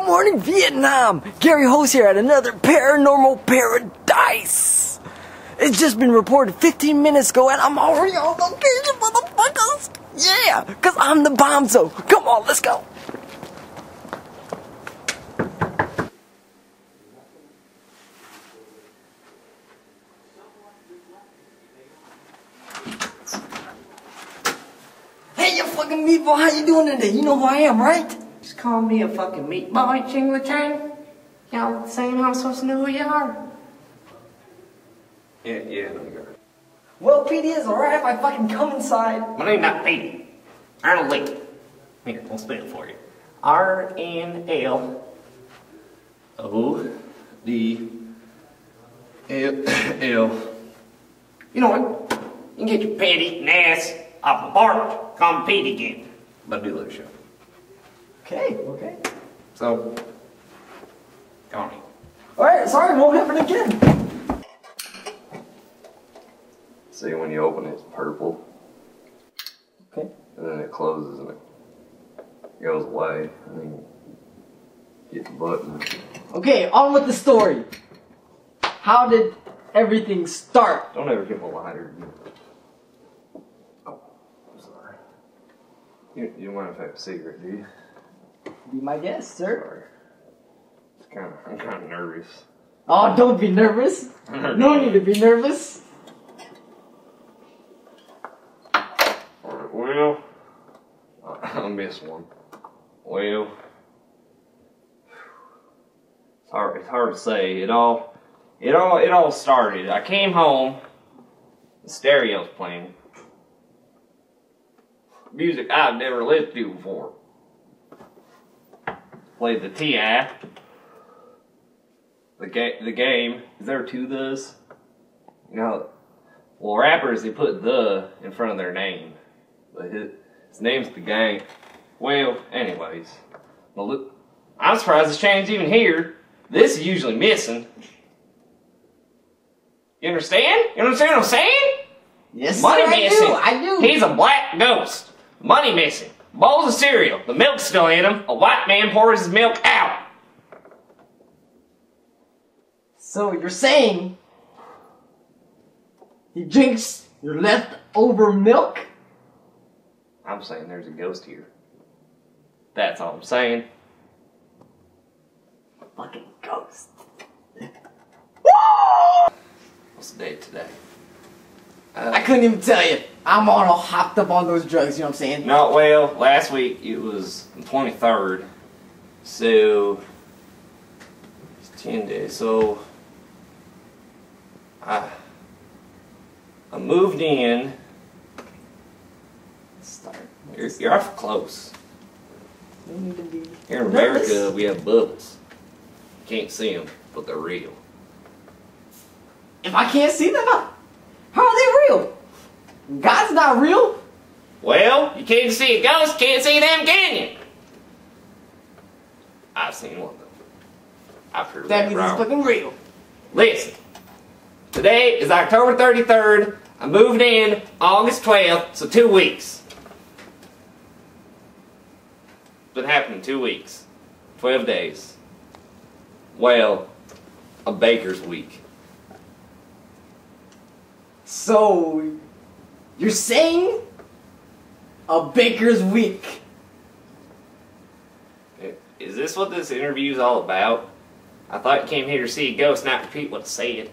morning, Vietnam! G.Hoste here at another paranormal paradise! It's just been reported 15 minutes ago and I'm already on location, motherfuckers! Yeah, cause I'm the bomb zone. Come on, let's go! Hey, you fucking meatball, how you doing today? You know who I am, right? Just call me a fucking meatball, ching-la-chang. Y'all the same, how I'm supposed to know who you are? Yeah, let me go. Well, Petey, is alright if I fucking come inside. My name's not Pete. Arnold Lee. Here, I'll spell it for you. R-N-L-O-D-L. You know what? You can get your pet-eating ass off the bark. Call me Pete again. But do let show. Okay. So, go on. Alright, sorry, won't happen again. See, when you open it, it's purple. Okay. And then it closes and it goes away. And then you hit the button. Okay, on with the story. How did everything start? Don't ever get my lighter again. Oh, I'm sorry. You don't mind if I have a cigarette, do you? Be my guest, sir. Sorry. I'm kind of nervous. Oh, don't be nervous. No need to be nervous. Alright, well, I missed one. Well, it's hard to say. It all started. I came home, the stereo's playing. Music I've never listened to before. Played the T.I. The game. Is there two thes? You know, well, rappers, they put the in front of their name. But his name's the gang. Well, anyways. Well, look, I'm surprised it's changed even here. This is usually missing. You understand? You understand what I'm saying? Yes, Money sir, missing. I do. He's a black ghost. Money missing. Bowls of cereal. The milk's still in them. A white man pours his milk out. So you're saying he drinks your leftover milk? I'm saying there's a ghost here. That's all I'm saying. Fucking ghost. What's the date today? I couldn't even tell you. I'm all hopped up on those drugs, you know what I'm saying? No, well, last week it was the 23rd. So, it's 10 days. So, I moved in. You're awful close. Here in America, we have bubbles. You can't see them, but they're real. If I can't see them, how are they real? God's not real. Well, you can't see a ghost, can't see them, can you? I've seen one of them. I've heard That means wrong. it's fucking real. Listen, today is October 33rd. I moved in August 12th, so 2 weeks. It's been happening 2 weeks. 12 days. Well, a baker's week. So, you're saying a baker's week? Is this what this interview is all about? I thought you came here to see a ghost, not repeat what I said.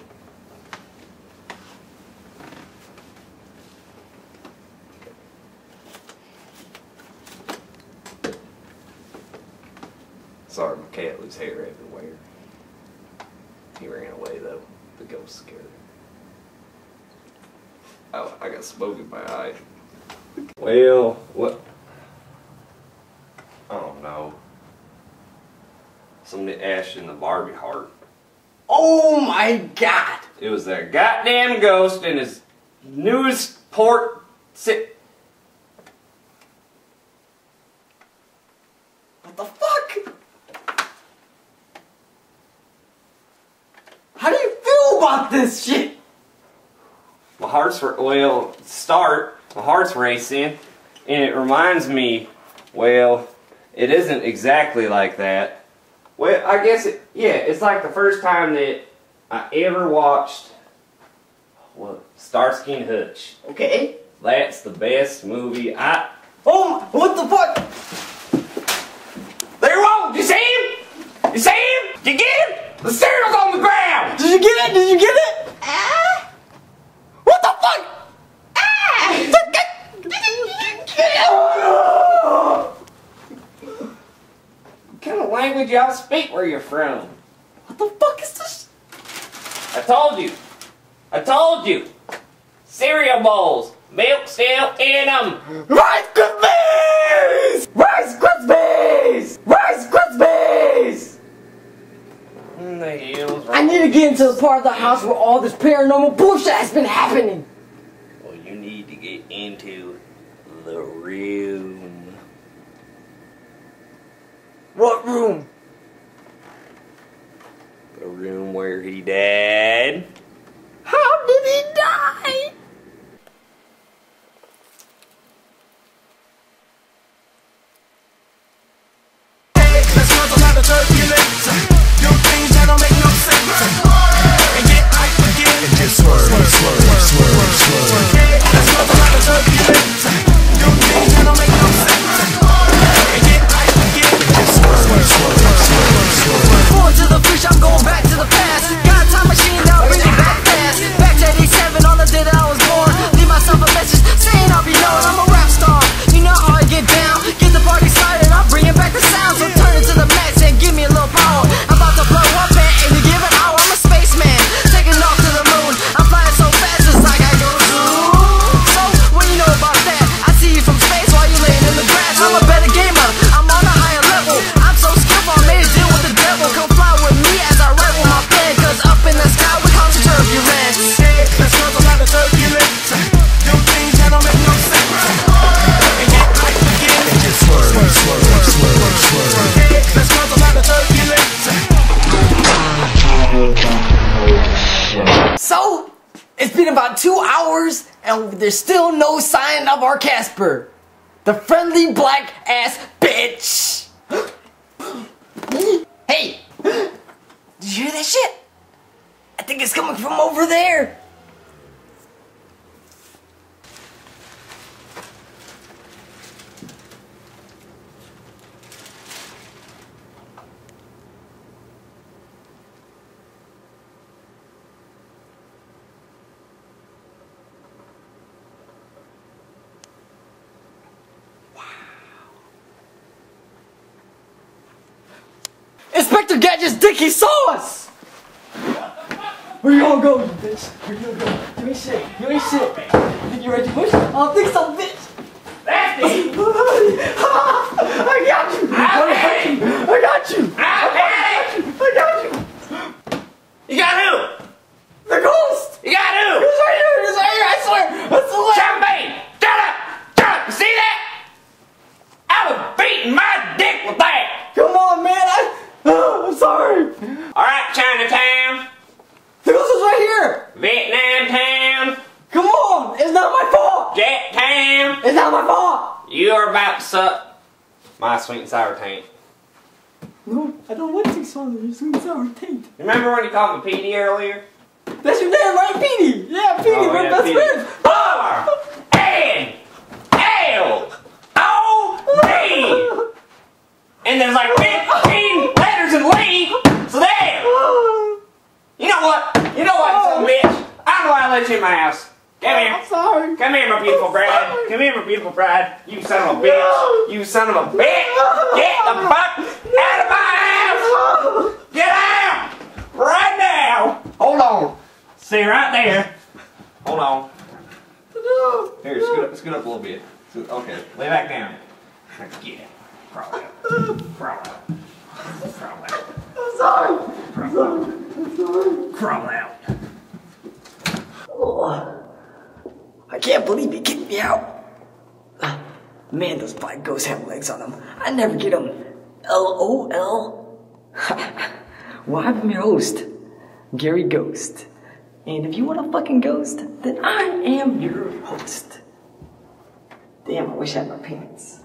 Sorry, my cat loses hair everywhere. He ran away though. The ghost scared him. Oh, I got smoke in my eye. Well, what? I don't know. Somebody ashed in the Barbie heart. Oh my God! It was that goddamn ghost in his newest port sit. What the fuck? How do you feel about this shit? My heart's my heart's racing, and it reminds me, well, it isn't exactly like that, Well, I guess it's like the first time that I ever watched Starsky and Hutch. Okay. That's the best movie Oh, what the fuck? There he was! You see him? You see him? Did you get him? The cereal's on the ground! Did you get it? Did you get it? Ah! What the fuck? Ah! What kind of language y'all speak where you're from? What the fuck is this? I told you. I told you. Cereal bowls. Milk still in them. Rice Krispies! Rice Krispies! Rice Krispies! What the hell's wrong? I need to get into the part of the house where all this paranormal bullshit has been happening. Well, you need to get into the room. What room? The room where he died. How did he die? So, it's been about 2 hours and there's still no sign of our Casper. The friendly black ass bitch. Hey, did you hear that shit? I think it's coming from over there. Inspector Gadget's dick, he saw us! Where you all going, you bitch? Where you all going? Give me shit. Give me shit. Think you ready to push? I don't think so, bitch. That's it! I got you! I got you! I got you! You got who? The ghost! You got who? He's right here! He's right here! I swear! I swear! Champagne! Shut up! Shut up! You see that? I was beating my dick with that! Come on, man! I'm sorry! Alright, Chinatown. The ghost is right here! Vietnam Town. Come on! It's not my fault! Jet Town. It's not my fault! You're about to suck my sweet and sour taint. No, I don't want to swallow your sweet and sour taint. Remember when you called me Petey earlier? That's your name, right? Petey! Yeah, Petey, we're best friends! R-N-L-O-D! And there's like 15 letters in Lee, so there! You know what? You know what, son of a bitch? I know I let you in my house. Come here. I'm sorry. Come here, my beautiful bride. Come here, my beautiful bride. You son of a bitch. You son of a bitch. Get the fuck out of my house. Get out. Right now. Hold on. See right there. Hold on. Here, scoot up a little bit. Okay, lay back down. Get it. Crawl out. Crawl out. Crawl out. I'm sorry. Crawl out. I'm sorry. Crawl out. Oh, I can't believe he kicked me out. Man, those black ghosts have legs on them. I never get them. LOL. Well, I'm your host, Gary Ghost. And if you want a fucking ghost, then I am your host. Damn, I wish I had my pants.